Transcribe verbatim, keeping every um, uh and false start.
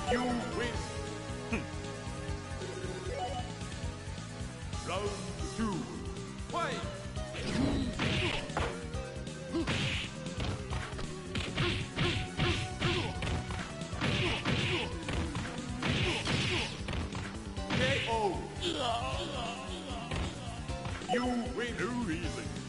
You win. Round two. Fight. K O. You win. Too easy.